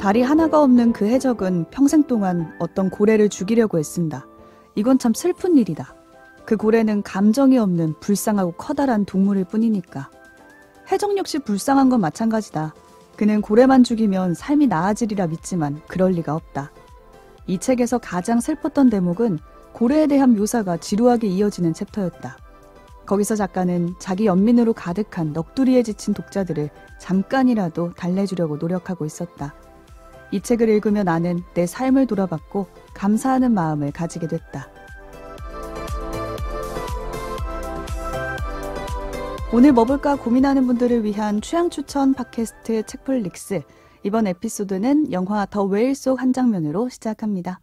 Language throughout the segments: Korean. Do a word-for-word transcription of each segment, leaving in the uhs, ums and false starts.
다리 하나가 없는 그 해적은 평생 동안 어떤 고래를 죽이려고 애쓴다. 이건 참 슬픈 일이다. 그 고래는 감정이 없는 불쌍하고 커다란 동물일 뿐이니까. 해적 역시 불쌍한 건 마찬가지다. 그는 고래만 죽이면 삶이 나아지리라 믿지만 그럴 리가 없다. 이 책에서 가장 슬펐던 대목은 고래에 대한 묘사가 지루하게 이어지는 챕터였다. 거기서 작가는 자기 연민으로 가득한 넋두리에 지친 독자들을 잠깐이라도 달래주려고 노력하고 있었다. 이 책을 읽으며 나는 내 삶을 돌아봤고 감사하는 마음을 가지게 됐다. 오늘 뭐 볼까 고민하는 분들을 위한 취향 추천 팟캐스트 책플릭스. 이번 에피소드는 영화 더 웨일 속 한 장면으로 시작합니다.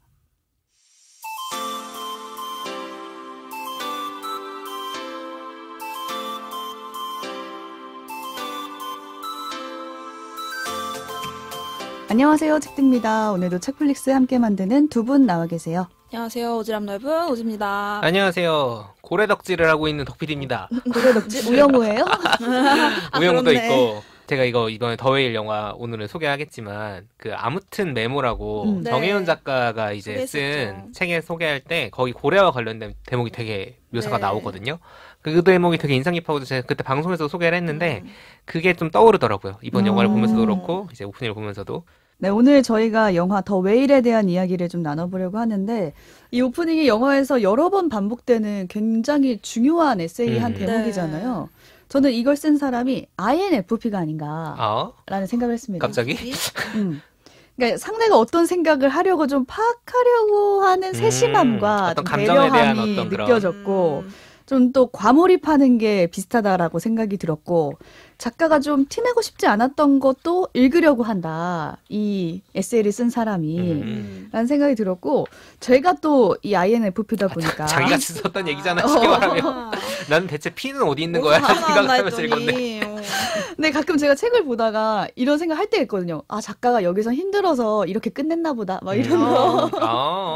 안녕하세요, 책디입니다. 오늘도 책플릭스 함께 만드는 두 분 나와 계세요. 안녕하세요, 오지랖 넓은 오지입니다. 안녕하세요, 고래 덕질을 하고 있는 덕피디입니다. 고래 덕질? 우영우예요? 아, 우영우도 그렇네. 있고, 제가 이거 이번에 더웨일 영화 오늘은 소개하겠지만 그 아무튼 메모라고 음. 정혜윤 네. 작가가 이제 소개했었죠. 쓴 책에 소개할 때 거기 고래와 관련된 대목이 되게 묘사가 네. 나오거든요. 그 대목이 되게 인상 깊어서 제가 그때 방송에서 소개를 했는데 음. 그게 좀 떠오르더라고요. 이번 음. 영화를 보면서도 그렇고 이제 오프닝을 보면서도. 네, 오늘 저희가 영화 더 웨일에 대한 이야기를 좀 나눠보려고 하는데 이 오프닝이 영화에서 여러 번 반복되는 굉장히 중요한 에세이의 한 음. 대목이잖아요. 저는 이걸 쓴 사람이 아이엔에프피가 아닌가라는 어? 생각을 했습니다. 갑자기? 음. 그러니까 상대가 어떤 생각을 하려고 좀 파악하려고 하는 음, 세심함과 어떤 좀 감정에 대한 배려함이 어떤 그런- 느껴졌고 음. 좀 또 과몰입하는 게 비슷하다라고 생각이 들었고 작가가 좀 티내고 싶지 않았던 것도 읽으려고 한다. 이 에세이를 쓴 사람이 음. 라는 생각이 들었고 제가 또 이 아이엔에프피다 보니까 자기가 썼던 얘기잖아, 쉽게 말하면. 나는 대체 피는 어디 있는 거야? 하나 생각하면서 했더니, 읽었네. 어. 근데 가끔 제가 책을 보다가 이런 생각 할 때 있거든요. 아 작가가 여기서 힘들어서 이렇게 끝냈나 보다. 막 이런 음. 거. 아,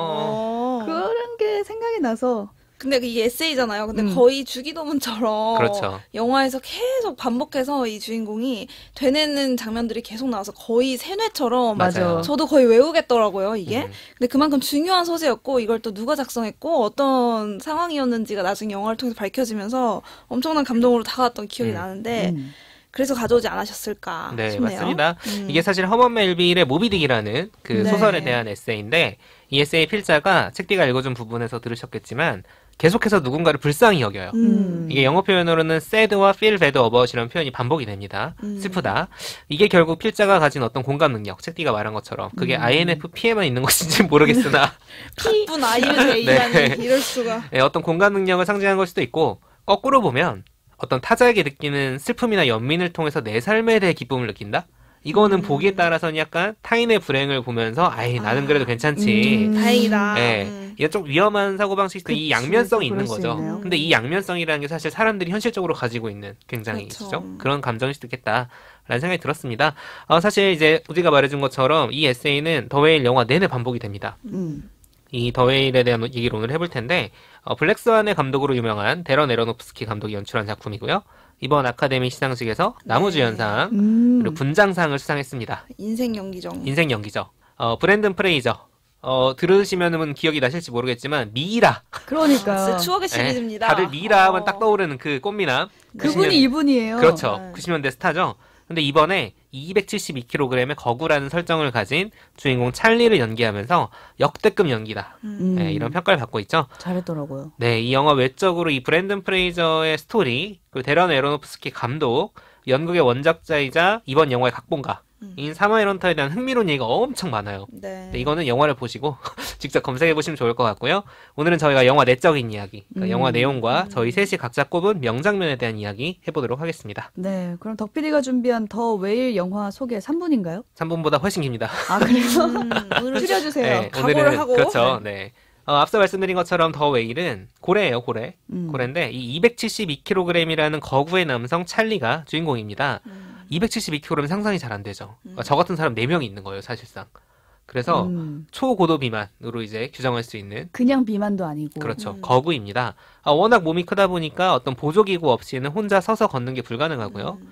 어. 어. 그런 게 생각이 나서 근데 이게 에세이잖아요. 근데 음. 거의 주기도문처럼 그렇죠. 영화에서 계속 반복해서 이 주인공이 되뇌는 장면들이 계속 나와서 거의 세뇌처럼 맞아요. 저도 거의 외우겠더라고요, 이게. 음. 근데 그만큼 중요한 소재였고 이걸 또 누가 작성했고 어떤 상황이었는지가 나중에 영화를 통해서 밝혀지면서 엄청난 감동으로 다가왔던 기억이 음. 나는데 음. 그래서 가져오지 않으셨을까 네, 싶네요. 맞습니다. 음. 이게 사실 허먼 멜빌의 모비딕이라는 그 네. 소설에 대한 에세이인데 이 에세이 필자가 책디가 읽어준 부분에서 들으셨겠지만 계속해서 누군가를 불쌍히 여겨요. 음. 이게 영어 표현으로는 sad와 feel bad about이라는 표현이 반복이 됩니다. 음. 슬프다. 이게 결국 필자가 가진 어떤 공감 능력, 책디가 말한 것처럼 그게 음. 아이엔에프피에만 있는 것인지 모르겠으나 가쁜 아이를 대이라니 네. 이럴 수가. 예, 어떤 공감 능력을 상징한 걸 수도 있고 거꾸로 보면 어떤 타자에게 느끼는 슬픔이나 연민을 통해서 내 삶에 대해 기쁨을 느낀다? 이거는 음. 보기에 따라서는 약간 타인의 불행을 보면서 아이 나는 아. 그래도 괜찮지. 음. 다행이다. 네. 음. 이게 좀 위험한 사고방식도 이 그치, 양면성이 그럴 있는 수 거죠. 있네요. 근데 이 양면성이라는 게 사실 사람들이 현실적으로 가지고 있는 굉장히 그렇죠. 그죠? 그런 감정일 수도 있겠다라는 생각이 들었습니다. 어, 사실 이제 우리가 말해준 것처럼 이 에세이는 더웨일 영화 내내 반복이 됩니다. 음. 이 더웨일에 대한 얘기를 오늘 해볼 텐데 어, 블랙스완의 감독으로 유명한 데런 에러노프스키 감독이 연출한 작품이고요. 이번 아카데미 시상식에서 나무주연상 음. 그리고 분장상을 수상했습니다. 인생 연기정. 인생 연기죠. 어, 브랜든 프레이저. 어, 들으시면은 기억이 나실지 모르겠지만 미라. 그러니까요. 진짜 추억의 네, 시리즈입니다. 다들 미라 하면 어. 딱 떠오르는 그 꽃미남. 그분이 이분이에요. 그렇죠. 네. 구십 년대 스타죠. 근데 이번에 이백칠십이 킬로그램의 거구라는 설정을 가진 주인공 찰리를 연기하면서 역대급 연기다. 음. 네, 이런 평가를 받고 있죠. 잘했더라고요. 네, 이 영화 외적으로 이 브랜든 프레이저의 스토리, 그리고 데런 에로노프스키 감독, 연극의 원작자이자 이번 영화의 각본가인 음. 사마엘 헌터에 대한 흥미로운 얘기가 엄청 많아요. 네. 네, 이거는 영화를 보시고 직접 검색해 보시면 좋을 것 같고요. 오늘은 저희가 영화 내적인 이야기, 그러니까 음. 영화 내용과 음. 저희 셋이 각자 꼽은 명장면에 대한 이야기 해보도록 하겠습니다. 네, 그럼 덕피디가 준비한 더 웨일 영화 소개 삼 분인가요? 삼 분보다 훨씬 깁니다. 아, 그래요? 음, 오늘은 줄여주세요. 네, 각오를 하고. 그렇죠. 네. 어, 앞서 말씀드린 것처럼 더 웨일은 고래예요, 고래. 음. 고래인데 이 이백칠십이 킬로그램이라는 거구의 남성 찰리가 주인공입니다. 음. 이백칠십이 킬로그램 상상이 잘 안 되죠. 음. 그러니까 저 같은 사람 네 명이 있는 거예요, 사실상. 그래서 음. 초고도 비만으로 이제 규정할 수 있는 그냥 비만도 아니고. 그렇죠. 음. 거구입니다. 아, 워낙 몸이 크다 보니까 어떤 보조기구 없이는 혼자 서서 걷는 게 불가능하고요. 음.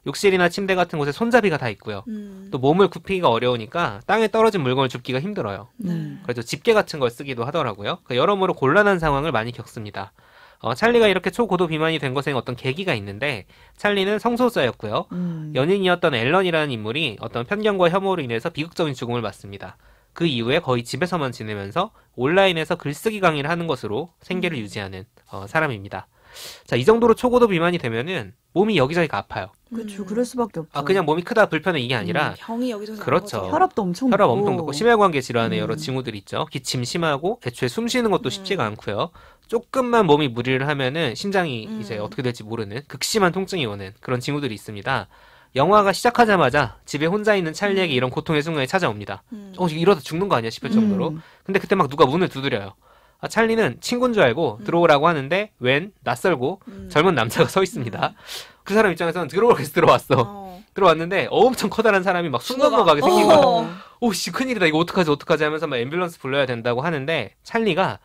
욕실이나 침대 같은 곳에 손잡이가 다 있고요. 음. 또 몸을 굽히기가 어려우니까 땅에 떨어진 물건을 줍기가 힘들어요. 음. 그래서 집게 같은 걸 쓰기도 하더라고요. 그러니까 여러모로 곤란한 상황을 많이 겪습니다. 어, 찰리가 이렇게 초고도 비만이 된 것에는 어떤 계기가 있는데 찰리는 성소수자였고요. 음. 연인이었던 앨런이라는 인물이 어떤 편견과 혐오로 인해서 비극적인 죽음을 맞습니다. 그 이후에 거의 집에서만 지내면서 온라인에서 글쓰기 강의를 하는 것으로 생계를 유지하는 어, 사람입니다. 자, 이 정도로 초고도 비만이 되면은 몸이 여기저기가 아파요. 그렇죠. 음. 그럴 수밖에 없죠. 아, 그냥 몸이 크다 불편해 이게 아니라 병이 여기저기 그렇죠. 나는 거죠. 혈압도 엄청 혈압 높고. 엄청 높고 심혈관계 질환의 여러 음. 징후들이 있죠. 기침 심하고 애초에 숨 쉬는 것도 음. 쉽지가 않고요. 조금만 몸이 무리를 하면은 심장이 음. 이제 어떻게 될지 모르는 극심한 통증이 오는 그런 징후들이 있습니다. 영화가 시작하자마자 집에 혼자 있는 찰리에게 음. 이런 고통의 순간이 찾아옵니다. 음. 어, 이러다 죽는 거 아니야 싶을 정도로. 음. 근데 그때 막 누가 문을 두드려요. 아, 찰리는 친구인 줄 알고 음. 들어오라고 하는데 웬 낯설고 음. 젊은 남자가 서 있습니다. 그 사람 입장에서는 들어오라고 해서 들어왔어. 어. 들어왔는데 엄청 커다란 사람이 막 숨 죽어가. 넘어가게 생긴 거야. 어. 오씨 큰일이다 이거 어떡하지 어떡하지 하면서 막 앰뷸런스 불러야 된다고 하는데 찰리가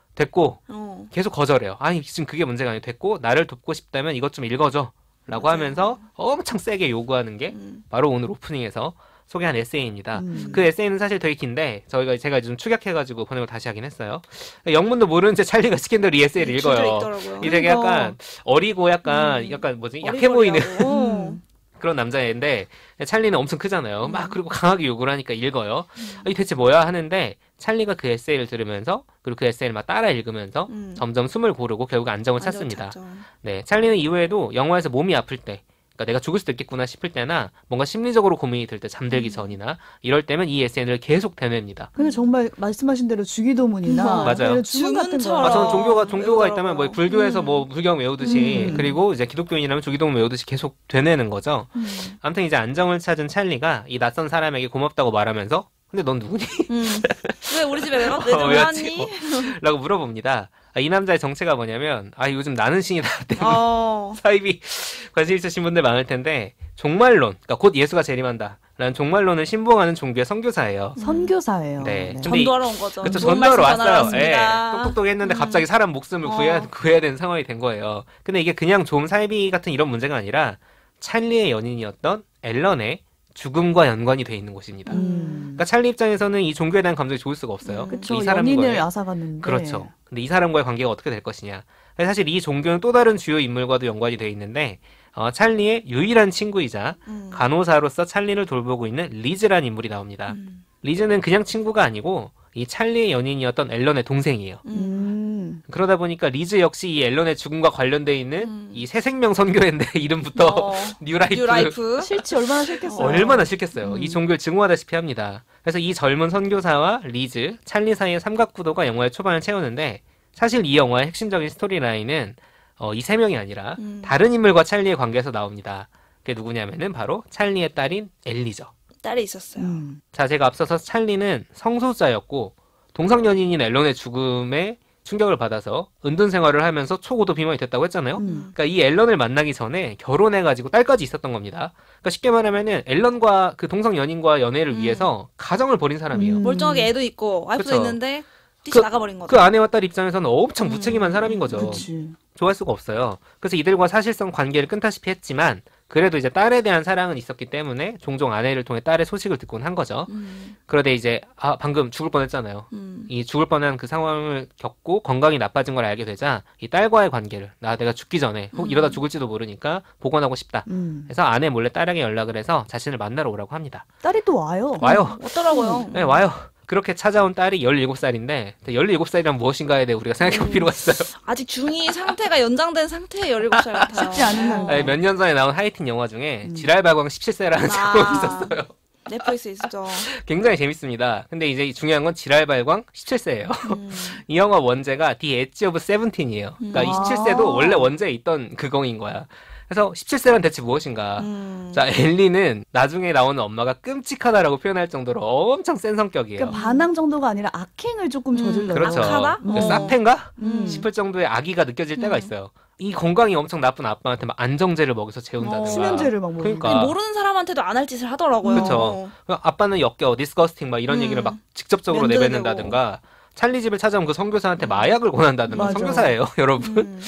됐고 어. 계속 거절해요. 아니 지금 그게 문제가 아니고 됐고 나를 돕고 싶다면 이것 좀 읽어줘 라고 맞아요. 하면서 엄청 세게 요구하는 게 음. 바로 오늘 오프닝에서 소개한 에세이입니다. 음. 그 에세이는 사실 되게 긴데 저희가 제가 좀 축약해가지고 번역을 다시 하긴 했어요. 영문도 모르는 채 찰리가 스캔들 이 에세이를 줄여 읽어요. 있더라고요. 이 되게 그러니까. 약간 어리고 약간 음. 약간 뭐지 약해 보이는 어리버리하고. 음. 그런 남자애인데 찰리는 엄청 크잖아요. 음. 막 그리고 강하게 욕을 하니까 읽어요. 이 대체 뭐야 하는데 찰리가 그 에세이를 들으면서 그리고 그 에세이를 막 따라 읽으면서 음. 점점 숨을 고르고 결국 안정을 안정을 찾습니다. 찾죠. 네, 찰리는 이후에도 영화에서 몸이 아플 때, 그러니까 내가 죽을 수도 있겠구나 싶을 때나 뭔가 심리적으로 고민이 들 때 잠들기 음. 전이나 이럴 때면 이 에세이를 계속 되뇌입니다. 근데 정말 말씀하신 대로 주기도문이나 음, 맞아요. 이런 주문 같은 거. 주문처럼. 아, 저는 종교가 종교가 외우더라고요. 있다면 뭐 불교에서 음. 뭐 불경 외우듯이 음. 그리고 이제 기독교인이라면 주기도문 외우듯이 계속 되뇌는 거죠. 음. 아무튼 이제 안정을 찾은 찰리가 이 낯선 사람에게 고맙다고 말하면서 근데 넌 누구니? 음. 왜 우리 집에 왜, 가- 왜 어, 왜 왔지? 들어왔니? 어, 라고 물어봅니다. 아, 이 남자의 정체가 뭐냐면 아 요즘 나는 신이다 때문에 어. 사입이 관심 있으신 분들 많을 텐데 종말론, 그러니까 곧 예수가 재림한다 라는 종말론을 신봉하는 종교의 선교사예요. 선교사예요. 네. 근데 전도하러 온 거죠. 그쵸, 좋은 전도하러 말씀 왔어요. 전하러 예, 왔습니다. 똑똑똑 했는데 음. 갑자기 사람 목숨을 어. 구해야, 구해야 되는 상황이 된 거예요. 근데 이게 그냥 좀 사이비 같은 이런 문제가 아니라 찰리의 연인이었던 앨런의 죽음과 연관이 돼 있는 곳입니다. 음. 그러니까 찰리 입장에서는 이 종교에 대한 감정이 좋을 수가 없어요. 음. 그쵸. 이 사람과의 연인을 앗아갔는데. 그렇죠. 근데 이 사람과의 관계가 어떻게 될 것이냐. 사실 이 종교는 또 다른 주요 인물과도 연관이 돼 있는데 어, 찰리의 유일한 친구이자 음. 간호사로서 찰리를 돌보고 있는 리즈라는 인물이 나옵니다. 음. 리즈는 그냥 친구가 아니고 이 찰리의 연인이었던 앨런의 동생이에요. 음. 음. 그러다 보니까 리즈 역시 이 앨런의 죽음과 관련돼 있는 음. 이 새생명 선교회인데 이름부터 어. 뉴라이프, 뉴라이프. 싫지 얼마나 싫겠어요. 얼마나 싫겠어요. 음. 이 종교를 증오하다시피 합니다. 그래서 이 젊은 선교사와 리즈, 찰리 사이의 삼각구도가 영화의 초반을 채우는데 사실 이 영화의 핵심적인 스토리라인은 어, 이 세 명이 아니라 음. 다른 인물과 찰리의 관계에서 나옵니다. 그게 누구냐면은 바로 찰리의 딸인 엘리죠. 딸이 있었어요. 음. 자, 제가 앞서서 찰리는 성소수자였고 동성연인인 앨런의 죽음에 충격을 받아서 은둔 생활을 하면서 초고도 비만이 됐다고 했잖아요. 음. 그러니까 이 앨런을 만나기 전에 결혼해가지고 딸까지 있었던 겁니다. 그러니까 쉽게 말하면은 앨런과 그 동성 연인과 연애를 음. 위해서 가정을 벌인 사람이에요. 음. 멀쩡하게 애도 있고 와이프도 그쵸. 있는데 뛰쳐 그- 나가버린 거죠. 그 아내와 딸 입장에서는 엄청 음. 무책임한 사람인 거죠. 그치. 좋아할 수가 없어요. 그래서 이들과 사실상 관계를 끊다시피 했지만 그래도 이제 딸에 대한 사랑은 있었기 때문에 종종 아내를 통해 딸의 소식을 듣곤 한 거죠. 음. 그러다 이제 아 방금 죽을 뻔했잖아요. 음. 이 죽을 뻔한 그 상황을 겪고 건강이 나빠진 걸 알게 되자 이 딸과의 관계를 나 내가 죽기 전에 혹 음. 이러다 죽을지도 모르니까 복원하고 싶다. 음. 그래서 아내 몰래 딸에게 연락을 해서 자신을 만나러 오라고 합니다. 딸이 또 와요. 와요. 어떠라고요? 네, 와요. 그렇게 찾아온 딸이 열일곱 살인데 열일곱 살이란 무엇인가에 대해 우리가 생각해 볼 음. 필요가 있어요. 아직 중이 상태가 연장된 상태의 열일곱 살 같아요. 쉽지 않은 상태. 몇 년 전에 나온 하이틴 영화 중에 음. 지랄발광 십칠 세라는 작품이 아. 있었어요. 넷플릭스에 있었죠. 굉장히 재밌습니다. 근데 이제 중요한 건 지랄발광 십칠 세예요. 음. 이 영화 원제가 The Edge of 세븐틴이에요. 그러니까 음. 이 십칠 세도 원래 원제에 있던 그거인 거야. 그래서 십칠 세란 대체 무엇인가? 음. 자, 엘리는 나중에 나오는 엄마가 끔찍하다라고 표현할 정도로 엄청 센 성격이에요. 그러니까 반항 정도가 아니라 악행을 조금 음. 저질러요. 그렇죠. 악하다? 그 어. 사펜가? 음. 싶을 정도의 악의가 느껴질 때가 음. 있어요. 이 건강이 엄청 나쁜 아빠한테 막 안정제를 먹여서 재운다든가. 어. 수면제를 막 먹는. 그러니까. 아니, 모르는 사람한테도 안 할 짓을 하더라고요. 그쵸. 아빠는 역겨워, 디스커스팅 막 이런 음. 얘기를 막 직접적으로 면도되고. 내뱉는다든가 찰리 집을 찾아온 그 선교사한테 음. 마약을 권한다든가 맞아. 선교사예요, 여러분. 음.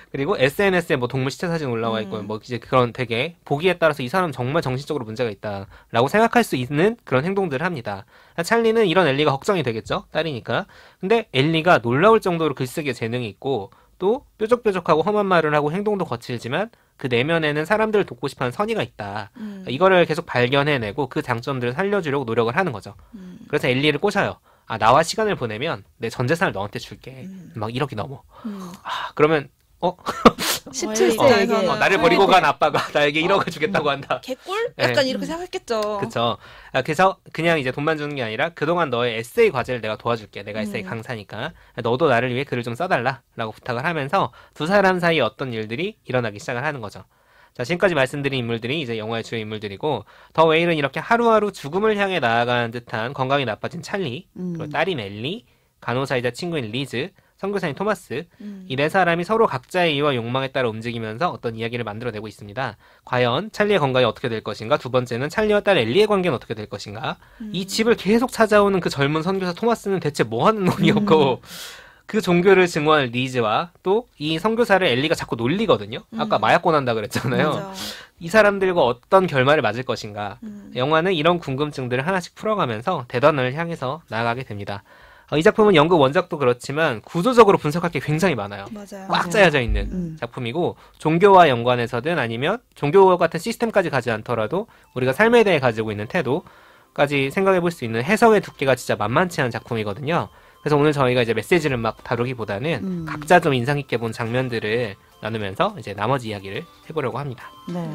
그리고 에스엔에스에 뭐 동물 시체 사진 올라와 있고, 음. 뭐 이제 그런 되게 보기에 따라서 이 사람 정말 정신적으로 문제가 있다라고 생각할 수 있는 그런 행동들을 합니다. 찰리는 이런 엘리가 걱정이 되겠죠, 딸이니까. 근데 엘리가 놀라울 정도로 글쓰기에 재능이 있고 또 뾰족뾰족하고 험한 말을 하고 행동도 거칠지만 그 내면에는 사람들을 돕고 싶어하는 선의가 있다. 음. 이거를 계속 발견해내고 그 장점들을 살려주려고 노력을 하는 거죠. 음. 그래서 엘리를 꼬셔요. 아, 나와 시간을 보내면 내 전 재산을 너한테 줄게. 음. 막 일억이 넘어. 음. 아, 그러면 어? 십칠 어, 세에게 어, 나를 버리고 간 아빠가 나에게 일억을 주겠다고 한다. 개꿀? 네. 약간 이렇게 생각했겠죠. 그쵸. 아, 그래서 그냥 이제 돈만 주는 게 아니라 그동안 너의 에세이 과제를 내가 도와줄게. 내가 에세이 음. 강사니까. 너도 나를 위해 글을 좀 써달라. 라고 부탁을 하면서 두 사람 사이에 어떤 일들이 일어나기 시작을 하는 거죠. 자, 지금까지 말씀드린 인물들이 이제 영화의 주요 인물들이고, 더 웨일은 이렇게 하루하루 죽음을 향해 나아가는 듯한 건강이 나빠진 찰리, 음. 그리고 딸인 엘리, 간호사이자 친구인 리즈, 선교사인 토마스, 음. 이 네 사람이 서로 각자의 이유와 욕망에 따라 움직이면서 어떤 이야기를 만들어내고 있습니다. 과연 찰리의 건강이 어떻게 될 것인가? 두 번째는 찰리와 딸 엘리의 관계는 어떻게 될 것인가? 음. 이 집을 계속 찾아오는 그 젊은 선교사 토마스는 대체 뭐 하는 놈이었고, 음. 그 종교를 증오한 리즈와 또 이 선교사를 엘리가 자꾸 놀리거든요. 아까 음. 마약 권한다 그랬잖아요. 맞아. 이 사람들과 어떤 결말을 맞을 것인가? 음. 영화는 이런 궁금증들을 하나씩 풀어가면서 대단을 향해서 나아가게 됩니다. 어, 이 작품은 연극 원작도 그렇지만 구조적으로 분석할 게 굉장히 많아요. 맞아요. 꽉 짜여져 있는 음. 작품이고, 종교와 연관해서든 아니면 종교 같은 시스템까지 가지 않더라도 우리가 삶에 대해 가지고 있는 태도까지 생각해 볼 수 있는 해석의 두께가 진짜 만만치 않은 작품이거든요. 그래서 오늘 저희가 이제 메시지를 막 다루기보다는 음. 각자 좀 인상 깊게 본 장면들을 나누면서 이제 나머지 이야기를 해보려고 합니다. 네.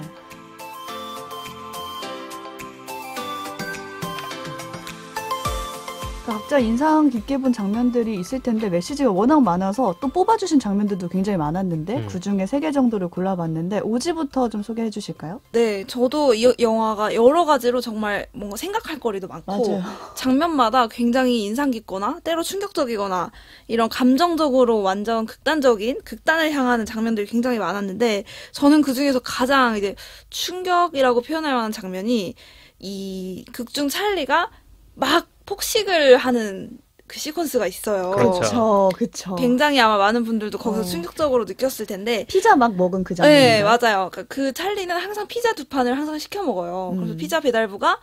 각자 인상 깊게 본 장면들이 있을 텐데 메시지가 워낙 많아서 또 뽑아주신 장면들도 굉장히 많았는데 음. 그중에 세 개 정도를 골라봤는데 오지부터 좀 소개해 주실까요? 네, 저도 이 영화가 여러 가지로 정말 뭔가 생각할 거리도 많고 맞아요. 장면마다 굉장히 인상 깊거나 때로 충격적이거나 이런 감정적으로 완전 극단적인 극단을 향하는 장면들이 굉장히 많았는데 저는 그중에서 가장 이제 충격이라고 표현할 만한 장면이 이 극중 찰리가 막 폭식을 하는 그 시퀀스가 있어요. 그렇죠. 그쵸, 그쵸. 굉장히 아마 많은 분들도 거기서 어. 충격적으로 느꼈을 텐데 피자 막 먹은 그 장면. 네, 맞아요. 그, 그 찰리는 항상 피자 두 판을 항상 시켜 먹어요. 그래서 음. 피자 배달부가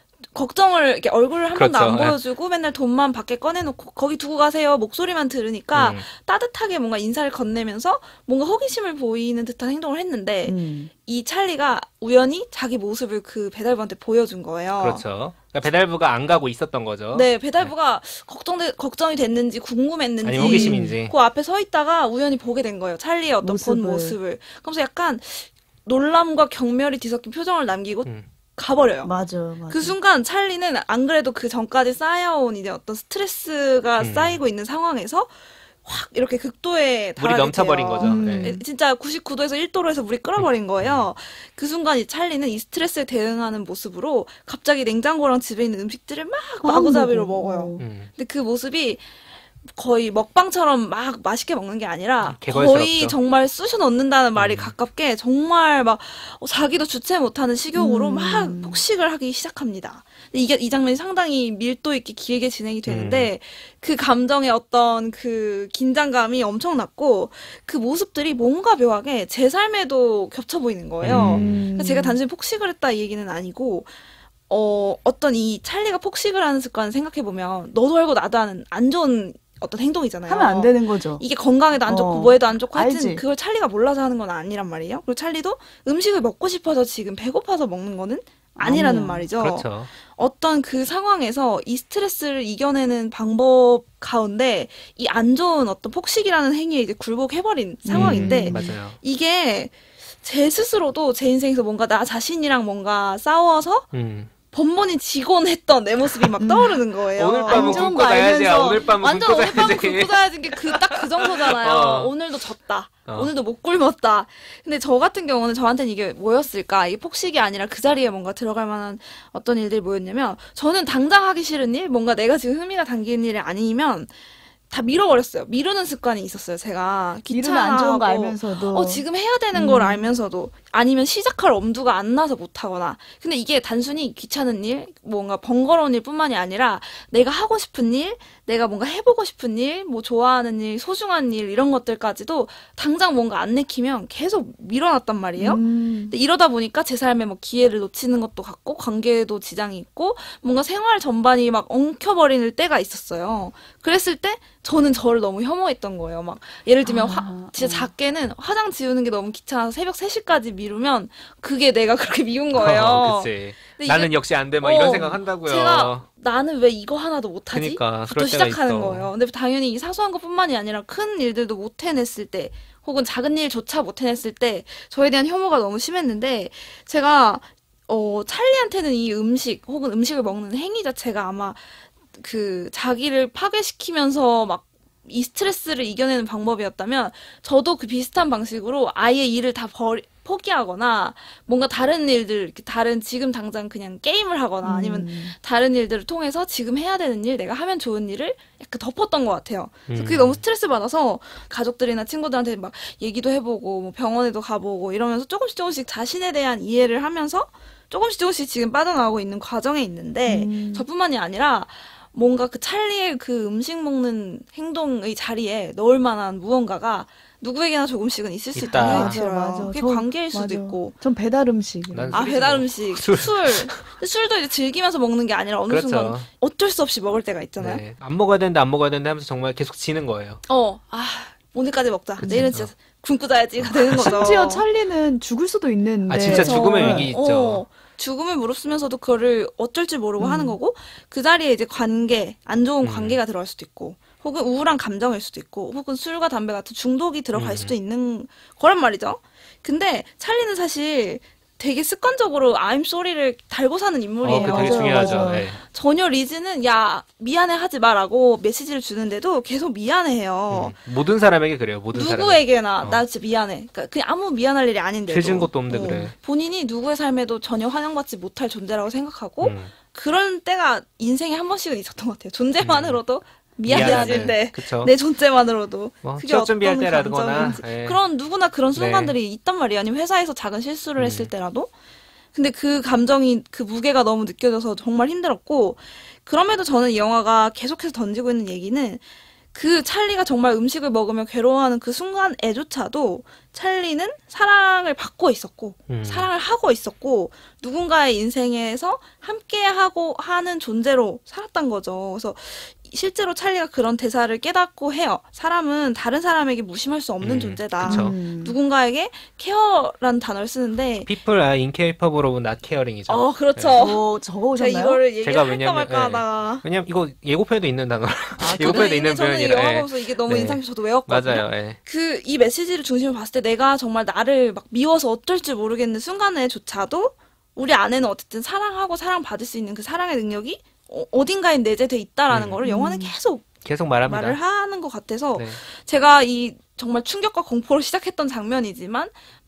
걱정을 이렇게 얼굴을 한 번도 그렇죠. 안 네. 보여주고 맨날 돈만 밖에 꺼내놓고 거기 두고 가세요 목소리만 들으니까 음. 따뜻하게 뭔가 인사를 건네면서 뭔가 호기심을 보이는 듯한 행동을 했는데 음. 이 찰리가 우연히 자기 모습을 그 배달부한테 보여준 거예요. 그렇죠. 그러니까 배달부가 안 가고 있었던 거죠. 네, 배달부가 걱정돼, 걱정이 됐는지 궁금했는지 아니 호기심인지. 그 앞에 서 있다가 우연히 보게 된 거예요. 찰리의 어떤 모습을. 본 모습을. 그러면서 약간 놀람과 경멸이 뒤섞인 표정을 남기고 음. 가버려요. 맞아, 맞아. 그 순간 찰리는 안 그래도 그 전까지 쌓여온 이제 어떤 스트레스가 음. 쌓이고 있는 상황에서 확 이렇게 극도에 물이 달하게 넘쳐버린 돼요. 거죠. 음. 네. 진짜 구십구 도에서 일 도로 해서 물이 끓어버린 거예요. 그 순간 이 찰리는 이 스트레스에 대응하는 모습으로 갑자기 냉장고랑 집에 있는 음식들을 막 마구잡이로 먹어요. 음. 근데 그 모습이 거의 먹방처럼 막 맛있게 먹는 게 아니라 개걸스럽죠. 거의 정말 쑤셔 넣는다는 말이 음. 가깝게 정말 막 어, 자기도 주체 못하는 식욕으로 음. 막 폭식을 하기 시작합니다. 근데 이게 이 장면이 상당히 밀도 있게 길게 진행이 되는데 그 감정의 어떤 그 긴장감이 엄청났고 그 모습들이 뭔가 묘하게 제 삶에도 겹쳐 보이는 거예요. 음. 그러니까 제가 단순히 폭식을 했다 이 얘기는 아니고 어, 어떤 이 찰리가 폭식을 하는 습관을 생각해보면 너도 알고 나도 아는 안 좋은 어떤 행동이잖아요. 하면 안 되는 거죠. 이게 건강에도 안 좋고 어, 뭐에도 안 좋고 하여튼 알지. 그걸 찰리가 몰라서 하는 건 아니란 말이에요. 그리고 찰리도 음식을 먹고 싶어서 지금 배고파서 먹는 거는 아니라는 아니에요. 말이죠. 그렇죠. 어떤 그 상황에서 이 스트레스를 이겨내는 방법 가운데 이 안 좋은 어떤 폭식이라는 행위에 이제 굴복해버린 상황인데 음, 맞아요. 이게 제 스스로도 제 인생에서 뭔가 나 자신이랑 뭔가 싸워서 음. 번번이 지곤 했던 내 모습이 막 떠오르는 거예요. 오늘 밤은 안 좋은 굶고 거 자야지. 알면서 오늘 밤은 완전 굶고 오늘 밤은 자야지. 굶고 자야지 그 딱 그 정도잖아요. 어. 오늘도 졌다. 어. 오늘도 못 굶었다. 근데 저 같은 경우는 저한테는 이게 뭐였을까? 이게 폭식이 아니라 그 자리에 뭔가 들어갈 만한 어떤 일들이 뭐였냐면 저는 당장 하기 싫은 일, 뭔가 내가 지금 흥미가 당기는 일이 아니면 다 밀어버렸어요. 미루는 습관이 있었어요. 제가 미루면 안 좋은 거 귀찮아하고 알면서도. 어, 지금 해야 되는 음. 걸 알면서도 아니면 시작할 엄두가 안 나서 못하거나. 근데 이게 단순히 귀찮은 일, 뭔가 번거로운 일뿐만이 아니라 내가 하고 싶은 일, 내가 뭔가 해보고 싶은 일, 뭐 좋아하는 일, 소중한 일 이런 것들까지도 당장 뭔가 안 내키면 계속 밀어놨단 말이에요. 음. 근데 이러다 보니까 제 삶에 뭐 기회를 놓치는 것도 같고 관계에도 지장이 있고 뭔가 생활 전반이 막 엉켜버리는 때가 있었어요. 그랬을 때 저는 저를 너무 혐오했던 거예요. 막 예를 들면 아, 화, 진짜 어. 작게는 화장 지우는 게 너무 귀찮아서 새벽 세 시까지 미루면 그게 내가 그렇게 미운 거예요. 어, 그치. 근데 나는 이게- 역시 안 돼. 막 어, 이런 생각 한다고요. 제가 나는 왜 이거 하나도 못하지? 그러니까, 부터 그럴 때가 시작하는 있어. 거예요. 근데 당연히 이 사소한 것뿐만이 아니라 큰 일들도 못 해냈을 때 혹은 작은 일조차 못 해냈을 때 저에 대한 혐오가 너무 심했는데 제가 어 찰리한테는 이 음식 혹은 음식을 먹는 행위 자체가 아마 그 자기를 파괴시키면서 막 이 스트레스를 이겨내는 방법이었다면 저도 그 비슷한 방식으로 아예 일을 다 버리, 포기하거나 뭔가 다른 일들 이렇게 다른 지금 당장 그냥 게임을 하거나 아니면 음. 다른 일들을 통해서 지금 해야 되는 일, 내가 하면 좋은 일을 약간 덮었던 것 같아요. 그래서 그게 음. 너무 스트레스 받아서 가족들이나 친구들한테 막 얘기도 해보고 뭐 병원에도 가보고 이러면서 조금씩 조금씩 자신에 대한 이해를 하면서 조금씩 조금씩 지금 빠져나오고 있는 과정에 있는데 음. 저뿐만이 아니라 뭔가 그 찰리의 그 음식 먹는 행동의 자리에 넣을 만한 무언가가 누구에게나 조금씩은 있을 수 있다. 있다는 맞아, 생각이 맞아. 들어요. 그게 저- 관계일 수도 맞아. 있고. 전 배달 음식. 난 아, 술이지 배달 뭐. 음식, 술. 술. 근데 술도 이제 즐기면서 먹는 게 아니라 어느 그렇죠. 순간 어쩔 수 없이 먹을 때가 있잖아요. 네. 안 먹어야 되는데 안 먹어야 되는데 하면서 정말 계속 지는 거예요. 어, 아, 오늘까지 먹자. 그치. 내일은 진짜 굶고 자야지가 되는 거죠. 심지어 찰리는 죽을 수도 있는데. 아, 진짜 그쵸. 죽음의 위기 있죠. 어, 죽음을 무릅쓰면서도 그거를 어쩔 줄 모르고 음. 하는 거고 그 자리에 이제 관계, 안 좋은 음. 관계가 들어갈 수도 있고 혹은 우울한 감정일 수도 있고 혹은 술과 담배 같은 중독이 들어갈 음. 수도 있는 거란 말이죠. 근데 찰리는 사실 되게 습관적으로 I'm sorry를 달고 사는 인물이에요. 어, 그 되게 맞아요, 중요하죠. 맞아요. 네. 전혀 리즈는 야 미안해 하지 마라고 메시지를 주는데도 계속 미안해해요. 음. 모든 사람에게 그래요. 모든 사람에게. 누구에게나 어. 나 진짜 미안해. 그러니까 그냥 아무 미안할 일이 아닌데도 죄진 것도 없는데 어, 그래. 본인이 누구의 삶에도 전혀 환영받지 못할 존재라고 생각하고 음. 그런 때가 인생에 한 번씩은 있었던 것 같아요. 존재만으로도 미안해질 미안하네. 때. 그쵸. 내 존재만으로도 뭐 그게 취업 준비할 어떤 때라거나 감정인지. 예. 그런 누구나 그런 네. 순간들이 있단 말이에요. 아니면 회사에서 작은 실수를 음. 했을 때라도. 근데 그 감정이 그 무게가 너무 느껴져서 정말 힘들었고 그럼에도 저는 이 영화가 계속해서 던지고 있는 얘기는 그 찰리가 정말 음식을 먹으며 괴로워하는 그 순간에조차도 찰리는 사랑을 받고 있었고 음. 사랑을 하고 있었고 누군가의 인생에서 함께하고 하는 존재로 살았던 거죠. 그래서 실제로 찰리가 그런 대사를 깨닫고 해요. 사람은 다른 사람에게 무심할 수 없는 음, 존재다. 그쵸. 음. 누군가에게 케어라는 단어를 쓰는데 People are incapable of not caring이죠. 어 그렇죠. 저 적어 제가 오셨나요? 이거를 얘기를 제가 할까 왜냐면- 말까 예. 하다가 왜냐면 이거 예고편에도 있는 단어. 아, 예고편에도 저는 있는 이미 저는 이 표현이라. 영화 예. 보면서 이게 너무 네. 인상 깊어서 저도 외웠거든요. 맞아요. 예. 그 이 메시지를 중심으로 봤을 때 내가 정말 나를 막 미워서 어쩔 줄 모르겠는 순간에조차도 우리 안에는 어쨌든 사랑하고 사랑받을 수 있는 그 사랑의 능력이 어, 어딘가에 내재돼 있다라는 음. 거를 영화는 계속 계속 말합니다. 말을 하는 것 같아서 네. 제가 이 정말 충격과 공포로 시작했던 장면이지만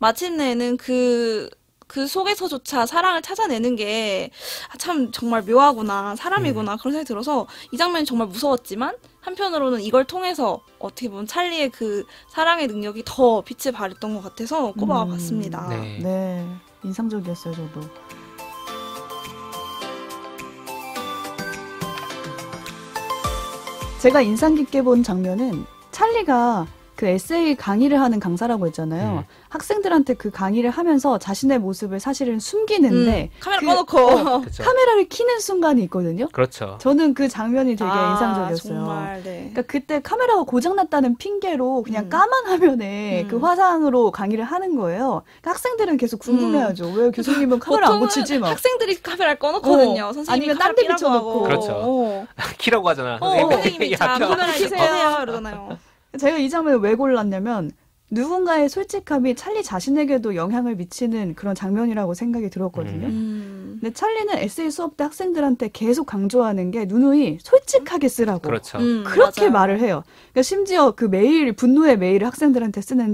마침내는 그, 그 속에서조차 사랑을 찾아내는 게 참 정말 묘하구나, 사람이구나 음. 그런 생각이 들어서 이 장면이 정말 무서웠지만 한편으로는 이걸 통해서 어떻게 보면 찰리의 그 사랑의 능력이 더 빛을 발했던 것 같아서 꼽아봤습니다. 네. 네, 인상적이었어요, 저도. 제가 인상 깊게 본 장면은 찰리가 그 에세이 강의를 하는 강사라고 했잖아요. 음. 학생들한테 그 강의를 하면서 자신의 모습을 사실은 숨기는데 음, 카메라 그- 꺼놓고 어, 그쵸. 카메라를 켜는 순간이 있거든요. 그렇죠. 저는 그 장면이 되게 아, 인상적이었어요. 정말 네. 그러니까 그때 카메라가 고장났다는 핑계로 그냥 음. 까만 화면에 음. 그 화상으로 강의를 하는 거예요. 그러니까 학생들은 계속 궁금해하죠. 왜 교수님은 카메라 안 보통은 고치지? 막. 학생들이 카메라를 꺼놓거든요. 어, 선생님이 아니면 카메라 딴데 끄라고 비춰놓고. 하고. 그렇죠. 어. 키라고 하잖아. 어, 선생님, 선생님이 야, 자 켜. 카메라 이제 켜세요. 꺼세요 이러잖아요. 제가 이 장면을 왜 골랐냐면 누군가의 솔직함이 찰리 자신에게도 영향을 미치는 그런 장면이라고 생각이 들었거든요. 음. 근데 찰리는 에세이 수업 때 학생들한테 계속 강조하는 게 누누이 솔직하게 쓰라고. 그렇죠. 음, 그렇게 맞아요. 말을 해요. 그러니까 심지어 그 메일, 분노의 메일을 학생들한테 쓰는데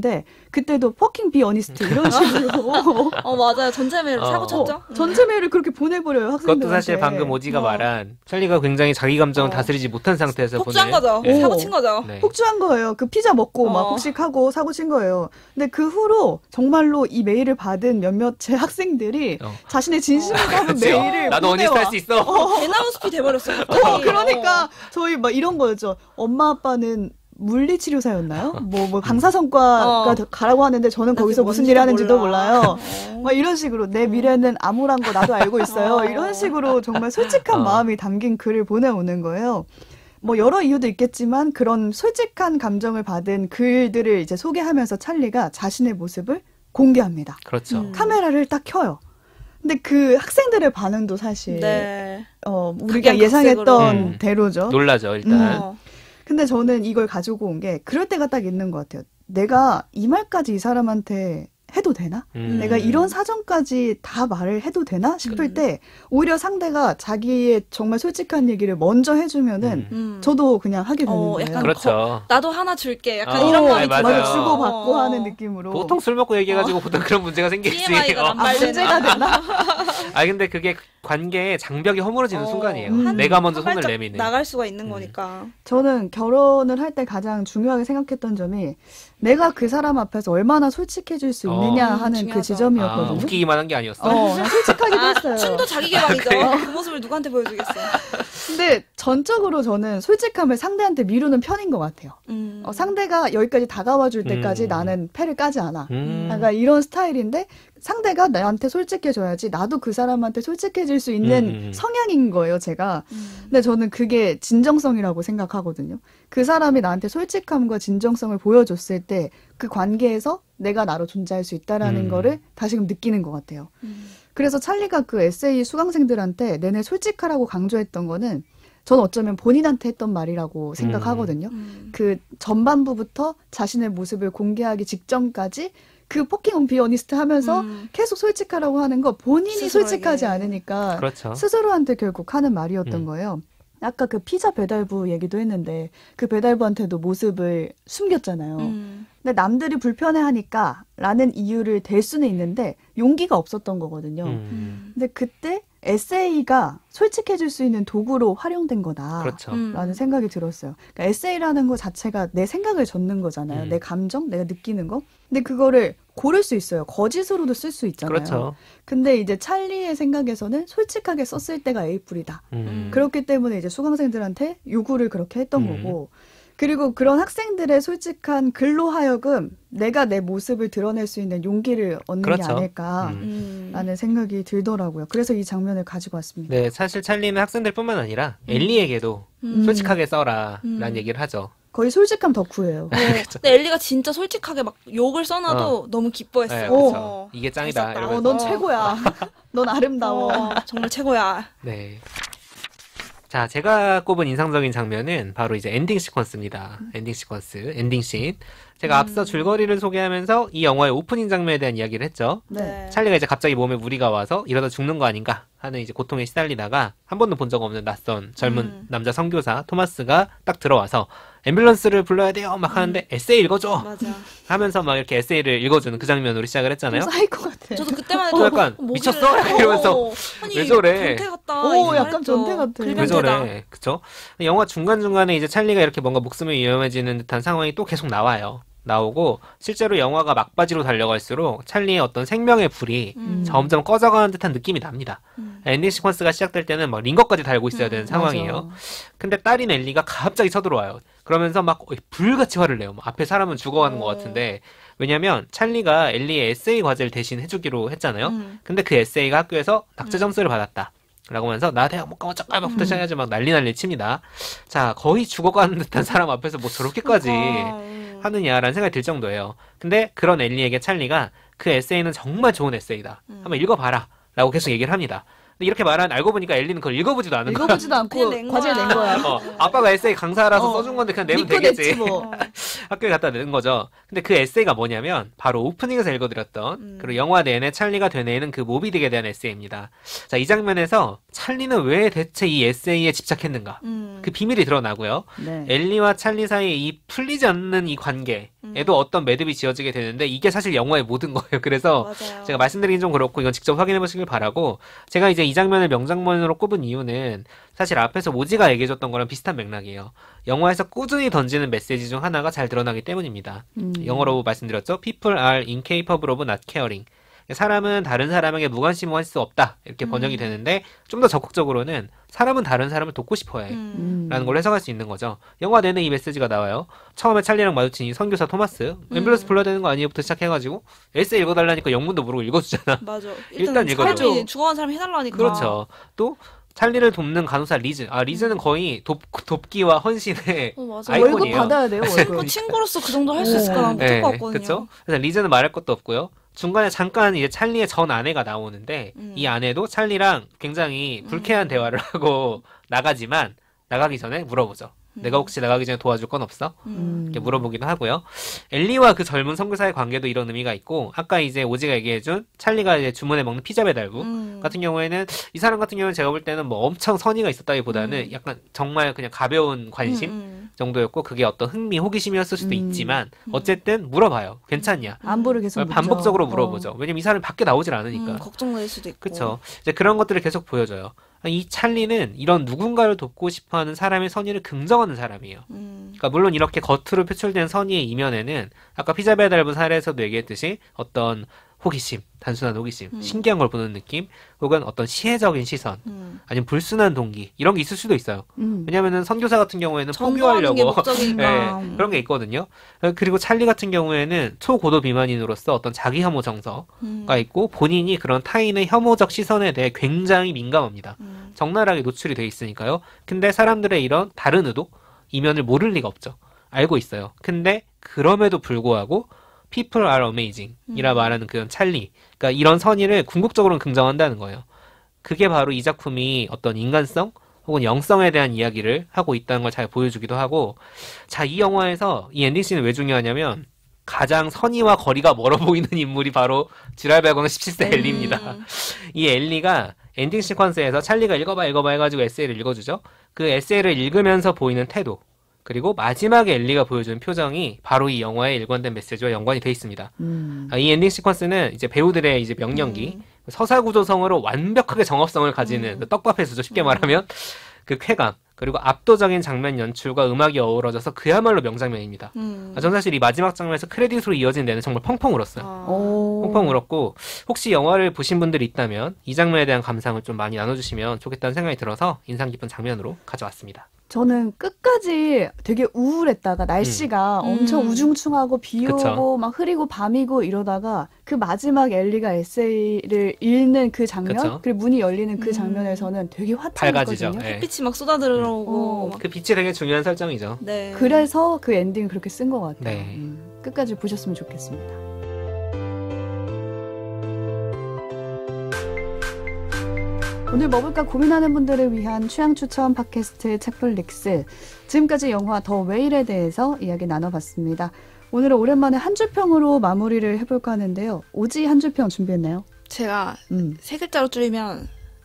그때도 퍼킹 비 어니스트 이런 식으로 어 맞아요. 전체 메일을 어. 사고 쳤죠. 어, 전체 메일을 그렇게 보내버려요 학생들한테. 그것도 사실 방금 오지가 어. 말한 찰리가 굉장히 자기 감정을 어. 다스리지 못한 상태에서 폭주한 보낸 거죠. 네. 사고 친 거죠. 네. 폭주한 거예요. 그 피자 먹고 막 어. 폭식하고 사고 친 거예요. 근데 그 후로 정말로 이 메일을 받은 몇몇의 학생들이 어. 자신의 진심을 담은 그치? 메일을 나도 어니스트 보내와. 할 수 있어. 대나무 숲이 돼버렸어. 어, 그러니까 저희 막 이런 거였죠. 엄마 아빠는 물리치료사였나요? 뭐, 뭐 방사선과가 어. 가라고 하는데 저는 나 거기서 그게 무슨 뭔지도 일 하는지도 몰라. 몰라요. 어. 막 이런 식으로 내 미래는 암울한 거 나도 알고 있어요. 어. 이런 식으로 정말 솔직한 어. 마음이 담긴 글을 보내오는 거예요. 뭐 여러 이유도 있겠지만 그런 솔직한 감정을 받은 글들을 이제 소개하면서 찰리가 자신의 모습을 공개합니다. 그렇죠. 음. 카메라를 딱 켜요. 근데 그 학생들의 반응도 사실 네. 어, 우리가 각양각색으로. 예상했던 음. 대로죠. 놀라죠 일단. 어. 근데 저는 이걸 가지고 온 게 그럴 때가 딱 있는 것 같아요. 내가 이 말까지 이 사람한테 해도 되나? 음. 내가 이런 사정까지 다 말을 해도 되나 싶을 음. 때 오히려 상대가 자기의 정말 솔직한 얘기를 먼저 해주면은 음. 음. 저도 그냥 하게 되는 어, 거예요. 약간 그렇죠. 나도 하나 줄게. 약간 어, 이런 네, 마음이 맞아요. 들어요. 주고 받고 어. 하는 느낌으로. 보통 술 먹고 얘기해가지고 보통 그런 문제가 생기지. 티엠아이가 어. 아, 남발되는. 문제가 되나? 아 근데 그게 관계의 장벽이 허물어지는 어. 순간이에요. 음. 내가 먼저 한 손을 발짝 내미는. 나갈 수가 있는 음. 거니까. 저는 결혼을 할 때 가장 중요하게 생각했던 점이 내가 그 사람 앞에서 얼마나 솔직해질 수 어. 있느냐 음, 하는 중요하죠. 그 아, 지점이었거든요. 웃기기만 한 게 아니었어. 어, 난 솔직하기도 아, 했어요. 춤도 자기 개발이죠. 그 모습을 누구한테 보여주겠어. 근데 전적으로 저는 솔직함을 상대한테 미루는 편인 것 같아요. 음. 어, 상대가 여기까지 다가와 줄 때까지 음. 나는 패를 까지 않아. 음. 약간 이런 스타일인데 상대가 나한테 솔직해져야지 나도 그 사람한테 솔직해질 수 있는 음. 성향인 거예요, 제가. 음. 근데 저는 그게 진정성이라고 생각하거든요. 그 사람이 나한테 솔직함과 진정성을 보여줬을 때 그 관계에서 내가 나로 존재할 수 있다라는 음. 거를 다시금 느끼는 것 같아요. 음. 그래서 찰리가 그 에세이 수강생들한테 내내 솔직하라고 강조했던 거는 전 어쩌면 본인한테 했던 말이라고 생각하거든요. 음. 그 전반부부터 자신의 모습을 공개하기 직전까지 그 포킹 온 비어니스트 하면서 음. 계속 솔직하라고 하는 거 본인이 스스로에게. 솔직하지 않으니까 그렇죠. 스스로한테 결국 하는 말이었던 음. 거예요. 아까 그 피자 배달부 얘기도 했는데 그 배달부한테도 모습을 숨겼잖아요. 음. 근데 남들이 불편해하니까 라는 이유를 댈 수는 있는데 용기가 없었던 거거든요. 음. 음. 근데 그때 에세이가 솔직해질 수 있는 도구로 활용된 거다. 그렇죠. 음. 라는 생각이 들었어요. 그러니까 에세이라는 거 자체가 내 생각을 적는 거잖아요. 음. 내 감정, 내가 느끼는 거. 근데 그거를 고를 수 있어요. 거짓으로도 쓸 수 있잖아요. 그렇죠. 근데 이제 찰리의 생각에서는 솔직하게 썼을 때가 에이뿔이다. 음. 그렇기 때문에 이제 수강생들한테 요구를 그렇게 했던 음. 거고. 그리고 그런 학생들의 솔직한 글로 하여금 내가 내 모습을 드러낼 수 있는 용기를 얻는 그렇죠. 게 아닐까. 음. 음. 라는 생각이 들더라고요. 그래서 이 장면을 가지고 왔습니다. 네, 사실 찰리는 학생들뿐만 아니라 엘리에게도 음. 솔직하게 써라라는 음. 얘기를 하죠. 거의 솔직함 덕후예요. 어, 근데 엘리가 진짜 솔직하게 막 욕을 써놔도 너무 기뻐했어요. 네, 어. 그렇죠. 이게 짱이다. 잘 썼다. 이러면서. 어, 넌 어. 최고야. 넌 아름다워. 어, 정말 최고야. 네. 자, 제가 꼽은 인상적인 장면은 바로 이제 엔딩 시퀀스입니다. 엔딩 시퀀스, 엔딩 씬. 제가 앞서 줄거리를 소개하면서 이 영화의 오프닝 장면에 대한 이야기를 했죠. 네. 찰리가 이제 갑자기 몸에 무리가 와서 이러다 죽는 거 아닌가 하는 이제 고통에 시달리다가 한 번도 본 적 없는 낯선 젊은 음. 남자 선교사 토마스가 딱 들어와서 앰뷸런스를 불러야 돼요 막 하는데 에세이 읽어줘 맞아. 하면서 막 이렇게 에세이를 읽어주는 그 장면으로 시작을 했잖아요. 좀 사이코 같아. 저도 그때만 또 해도 약간 어, 뭐길래- 미쳤어? 이러면서 어, 아니, 왜 저래? 변태 같다. 오, 이렇게 약간 말했죠. 변태 같아. 왜 불변태다. 저래? 그쵸? 영화 중간중간에 이제 찰리가 이렇게 뭔가 목숨이 위험해지는 듯한 상황이 또 계속 나와요. 나오고 실제로 영화가 막바지로 달려갈수록 찰리의 어떤 생명의 불이 음. 점점 꺼져가는 듯한 느낌이 납니다. 음. 엔딩 시퀀스가 시작될 때는 막 링거까지 달고 있어야 되는 음, 상황이에요. 맞아. 근데 딸인 엘리가 갑자기 쳐들어와요. 그러면서 막 불같이 화를 내요. 막 앞에 사람은 죽어가는 것 어. 같은데 왜냐면 찰리가 엘리의 에세이 과제를 대신 해주기로 했잖아요. 음. 근데 그 에세이가 학교에서 낙제 점수를 받았다. 라고 하면서 나 대학 못 가면 어쩌까부터 시작해가지고 막 난리 난리 칩니다. 자, 거의 죽어가는 듯한 사람 앞에서 뭐 저렇게까지 그러니까, 음. 하느냐라는 생각이 들 정도예요. 근데 그런 엘리에게 찰리가 그 에세이는 정말 좋은 에세이다. 음. 한번 읽어봐라. 라고 계속 얘기를 합니다. 근데 이렇게 말한 알고 보니까 엘리는 그걸 읽어보지도 않은 거야. 읽어보지도 않고 그냥 낸 과제를 거야. 낸 거야. 어, 아빠가 에세이 강사라서 어. 써준 건데 그냥 내면 믿고 되겠지. 냈지 뭐. 어. 학교에 갖다 내는 거죠. 근데 그 에세이가 뭐냐면 바로 오프닝에서 읽어드렸던 음. 그리고 영화 내내 찰리가 되뇌이는 그 모비딕에 대한 에세이입니다. 자, 이 장면에서 찰리는 왜 대체 이 에세이에 집착했는가? 음. 그 비밀이 드러나고요. 네. 엘리와 찰리 사이에 이 풀리지 않는 이 관계에도 음. 어떤 매듭이 지어지게 되는데 이게 사실 영화의 모든 거예요. 그래서 맞아요. 제가 말씀드리긴 좀 그렇고 이건 직접 확인해 보시길 바라고 제가 이제 이 장면을 명장면으로 꼽은 이유는 사실 앞에서 오지가 얘기해줬던 거랑 비슷한 맥락이에요. 영화에서 꾸준히 던지는 메시지 중 하나가 잘 드러나기 때문입니다. 음. 영어로 말씀드렸죠. People are incapable of not caring. 사람은 다른 사람에게 무관심할 수 없다. 이렇게 번역이 음. 되는데 좀 더 적극적으로는 사람은 다른 사람을 돕고 싶어해. 음. 라는 걸 해석할 수 있는 거죠. 영화 내내 이 메시지가 나와요. 처음에 찰리랑 마주친 이 선교사 토마스, 앰뷸런스 불러야 되는 거 아니에요부터 시작해가지고 에세이 읽어달라니까 영문도 모르고 읽어주잖아. 맞아. 일단 일단 읽어줘. 사람이 죽어간 사람이 해달라니까. 그렇죠. 또 찰리를 돕는 간호사 리즈. 아 리즈는 거의 돕, 돕기와 헌신의 어, 맞아. 아이콘이에요. 월급 받아야 돼요, 월급. 친구, 친구로서 그 정도 할 수 있을까 난 네, 못할 것 같거든요. 그렇죠. 그래서 리즈는 말할 것도 없고요. 중간에 잠깐 이제 찰리의 전 아내가 나오는데 음. 이 아내도 찰리랑 굉장히 불쾌한 음. 대화를 하고 나가지만 나가기 전에 물어보죠. 음. 내가 혹시 나가기 전에 도와줄 건 없어? 음. 이렇게 물어보기도 하고요. 엘리와 그 젊은 선교사의 관계도 이런 의미가 있고 아까 이제 오지가 얘기해준 찰리가 이제 주문해 먹는 피자 배달부 음. 같은 경우에는 이 사람 같은 경우는 제가 볼 때는 뭐 엄청 선의가 있었다기보다는 음. 약간 정말 그냥 가벼운 관심 음, 음. 정도였고 그게 어떤 흥미, 호기심이었을 수도 음. 있지만 음. 어쨌든 물어봐요. 괜찮냐? 안부를 계속 묻죠. 반복적으로 어. 물어보죠. 왜냐면 이 사람이 밖에 나오질 않으니까. 음, 걱정될 수도 있고. 그렇죠. 이제 그런 것들을 계속 보여줘요. 이 찰리는 이런 누군가를 돕고 싶어하는 사람의 선의를 긍정하는 사람이에요. 음. 그러니까 물론 이렇게 겉으로 표출된 선의의 이면에는 아까 피자 배달부 사례에서도 얘기했듯이 어떤 호기심, 단순한 호기심, 음. 신기한 걸 보는 느낌, 혹은 어떤 시혜적인 시선, 음. 아니면 불순한 동기 이런 게 있을 수도 있어요. 음. 왜냐면은 선교사 같은 경우에는 전도하는 게 포교하려고 목적이니까. 네, 그런 게 있거든요. 그리고 찰리 같은 경우에는 초고도 비만인으로서 어떤 자기 혐오 정서가 음. 있고 본인이 그런 타인의 혐오적 시선에 대해 굉장히 민감합니다. 음. 적나라하게 노출이 돼 있으니까요. 근데 사람들의 이런 다른 의도, 이면을 모를 리가 없죠. 알고 있어요. 근데 그럼에도 불구하고 people are amazing 이라 음. 말하는 그런 찰리. 그러니까 이런 선의를 궁극적으로는 긍정한다는 거예요. 그게 바로 이 작품이 어떤 인간성 혹은 영성에 대한 이야기를 하고 있다는 걸 잘 보여주기도 하고 자, 이 영화에서 이 엔딩 씬은 왜 중요하냐면 가장 선의와 거리가 멀어 보이는 인물이 바로 지랄발광 십칠 세 엘리입니다. 음. 이 엘리가 엔딩 시퀀스에서 찰리가 읽어봐 읽어봐 해가지고 에세이를 읽어주죠. 그 에세이를 읽으면서 보이는 태도 그리고 마지막에 엘리가 보여주는 표정이 바로 이 영화의 일관된 메시지와 연관이 돼 있습니다. 음. 아, 이 엔딩 시퀀스는 이제 배우들의 이제 명령기 음. 서사 구조성으로 완벽하게 정합성을 가지는 음. 그 떡밥의 수죠. 쉽게 음. 말하면 그 쾌감 그리고 압도적인 장면 연출과 음악이 어우러져서 그야말로 명장면입니다. 음. 아, 전 사실 이 마지막 장면에서 크레딧으로 이어진 데는 정말 펑펑 울었어요. 아. 오. 펑펑 울었고 혹시 영화를 보신 분들이 있다면 이 장면에 대한 감상을 좀 많이 나눠주시면 좋겠다는 생각이 들어서 인상 깊은 장면으로 가져왔습니다. 저는 끝까지 되게 우울했다가 날씨가 음. 엄청 음. 우중충하고 비 오고 그쵸. 막 흐리고 밤이고 이러다가 그 마지막 엘리가 에세이를 읽는 그 장면 그쵸. 그리고 문이 열리는 그 음. 장면에서는 되게 밝아지죠. 화창했거든요. 예. 햇빛이 막 쏟아들어오고. 어. 막. 그 빛이 되게 중요한 설정이죠. 네. 그래서 그 엔딩을 그렇게 쓴 것 같아요. 네. 음, 끝까지 보셨으면 좋겠습니다. 오늘 뭐 볼까 고민하는 분들을 위한 취향 추천 팟캐스트 책플릭스. 지금까지 영화 더 웨일에 대해서 이야기 나눠봤습니다. 오늘은 오랜만에 한 줄평으로 마무리를 해볼까 하는데요. 오지 한 줄평 준비했나요? 제가 음. 세 글자로 줄이면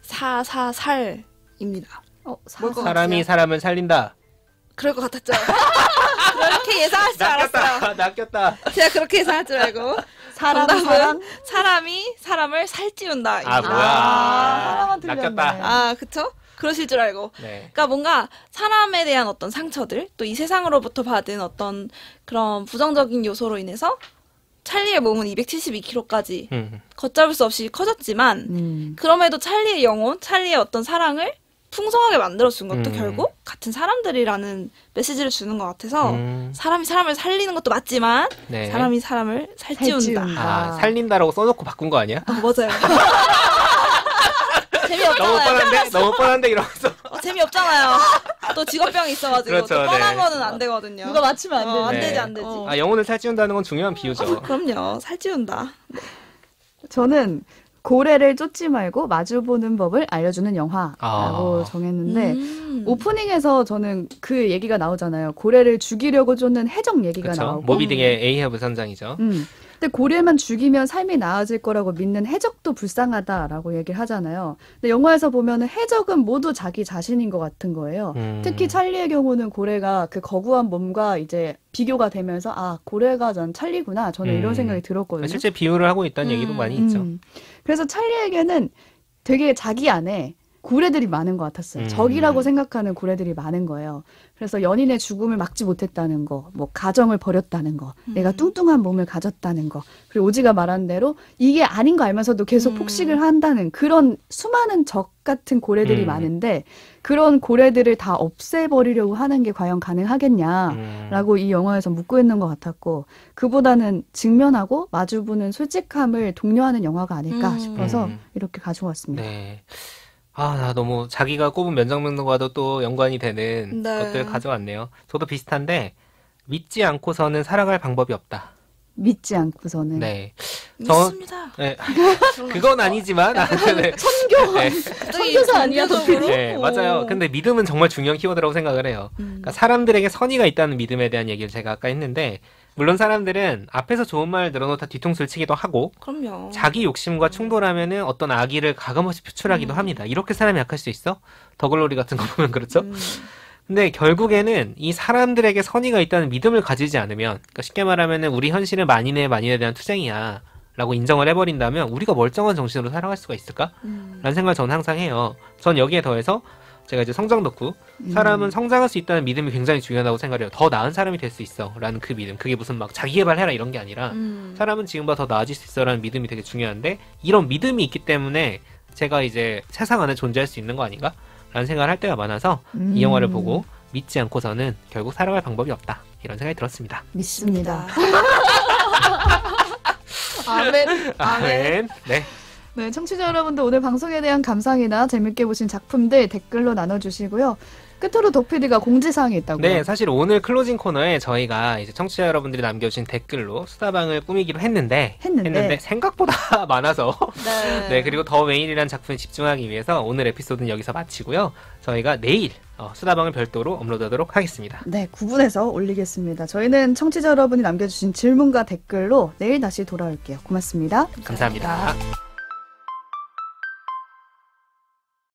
사사살입니다. 어, 사, 뭘것 사. 사람이 사람을 살린다. 그럴 것 같았죠. 그렇게 예상할 줄 알았어요. 낚였다. 낚였다. 제가 그렇게 예상할 줄 알고. 사람, 정답은 사람? 사람이 사람을 살찌운다. 아, 입니다. 뭐야. 아, 하나만 틀렸네. 낚였다. 아, 그쵸? 그러실 줄 알고. 네. 그러니까 뭔가 사람에 대한 어떤 상처들, 또 이 세상으로부터 받은 어떤 그런 부정적인 요소로 인해서 찰리의 몸은 이백칠십이 킬로그램까지 음. 걷잡을 수 없이 커졌지만, 음. 그럼에도 찰리의 영혼, 찰리의 어떤 사랑을 풍성하게 만들어준 것도 음. 결국 같은 사람들이라는 메시지를 주는 것 같아서 음. 사람이 사람을 살리는 것도 맞지만 네. 사람이 사람을 살찌운다. 살찌운다. 아, 살린다라고 써놓고 바꾼 거 아니야? 아, 맞아요. 너무 재미없잖아요. 뻔한데? 너무 뻔한데? 이러면서. 어, 재미없잖아요. 또 직업병이 있어가지고 그렇죠, 또 뻔한 네. 거는 안 되거든요. 누가 맞추면 안 어, 되네. 안 네. 되지 안 되지. 어. 아, 영혼을 살찌운다는 건 중요한 비유죠. 그럼요. 살찌운다. 저는 고래를 쫓지 말고 마주보는 법을 알려주는 영화라고 아. 정했는데 음. 오프닝에서 저는 그 얘기가 나오잖아요. 고래를 죽이려고 쫓는 해적 얘기가 그렇죠. 나오고 모비딕의 에이하브 선장이죠. 음, 근데 고래만 죽이면 삶이 나아질 거라고 믿는 해적도 불쌍하다라고 얘기를 하잖아요. 근데 영화에서 보면은 해적은 모두 자기 자신인 것 같은 거예요. 음. 특히 찰리의 경우는 고래가 그 거구한 몸과 이제 비교가 되면서 아 고래가 전 찰리구나 저는 음. 이런 생각이 들었거든요. 실제 비유를 하고 있다는 음. 얘기도 많이 있죠. 음. 그래서 찰리에게는 되게 자기 안에 고래들이 많은 것 같았어요. 음. 적이라고 생각하는 고래들이 많은 거예요. 그래서 연인의 죽음을 막지 못했다는 거, 뭐 가정을 버렸다는 거, 음. 내가 뚱뚱한 몸을 가졌다는 거, 그리고 오지가 말한 대로 이게 아닌 거 알면서도 계속 음. 폭식을 한다는 그런 수많은 적 같은 고래들이 음. 많은데 그런 고래들을 다 없애버리려고 하는 게 과연 가능하겠냐? 음. 라고 이 영화에서 묻고 있는 것 같았고 그보다는 직면하고 마주보는 솔직함을 독려하는 영화가 아닐까 음. 싶어서 음. 이렇게 가져왔습니다. 네. 아, 나 너무 자기가 꼽은 면장면과도 또 연관이 되는 네. 것들 가져왔네요. 저도 비슷한데 믿지 않고서는 살아갈 방법이 없다. 믿지 않고서는 네. 저- 믿습니다. 네. 그건 아니지만 아, 네. 선교 네. 선교사 아니야, 경제적으로? 네, 맞아요. 근데 믿음은 정말 중요한 키워드라고 생각을 해요. 음. 그러니까 사람들에게 선의가 있다는 믿음에 대한 얘기를 제가 아까 했는데 물론 사람들은 앞에서 좋은 말 늘어놓다 뒤통수를 치기도 하고 그럼요. 자기 욕심과 충돌하면은 어떤 악의를 가감없이 표출하기도 음. 합니다. 이렇게 사람이 약할 수 있어? 더글로리 같은 거 보면 그렇죠? 음. 근데 결국에는 이 사람들에게 선의가 있다는 믿음을 가지지 않으면 그러니까 쉽게 말하면은 우리 현실은 만인의 만인에 대한 투쟁이야 라고 인정을 해버린다면 우리가 멀쩡한 정신으로 살아갈 수가 있을까? 음. 라는 생각을 저는 항상 해요. 전 여기에 더해서 제가 이제 성장 덕후 음. 사람은 성장할 수 있다는 믿음이 굉장히 중요하다고 생각을 해요. 더 나은 사람이 될 수 있어 라는 그 믿음. 그게 무슨 막 자기 개발해라 이런 게 아니라 음. 사람은 지금보다 더 나아질 수 있어 라는 믿음이 되게 중요한데 이런 믿음이 있기 때문에 제가 이제 세상 안에 존재할 수 있는 거 아닌가? 라는 생각을 할 때가 많아서 음. 이 영화를 보고 믿지 않고서는 결국 살아갈 방법이 없다. 이런 생각이 들었습니다. 믿습니다. 아멘. 아멘. 네. 네, 청취자 여러분들 오늘 방송에 대한 감상이나 재밌게 보신 작품들 댓글로 나눠주시고요. 끝으로 덕피디가 공지사항이 있다고요. 네, 사실 오늘 클로징 코너에 저희가 이제 청취자 여러분들이 남겨주신 댓글로 수다방을 꾸미기로 했는데, 했는데. 생각보다 많아서 네. 네, 그리고 더 메인이라는 작품에 집중하기 위해서 오늘 에피소드는 여기서 마치고요. 저희가 내일 어, 수다방을 별도로 업로드하도록 하겠습니다. 네, 구분해서 올리겠습니다. 저희는 청취자 여러분이 남겨주신 질문과 댓글로 내일 다시 돌아올게요. 고맙습니다. 감사합니다.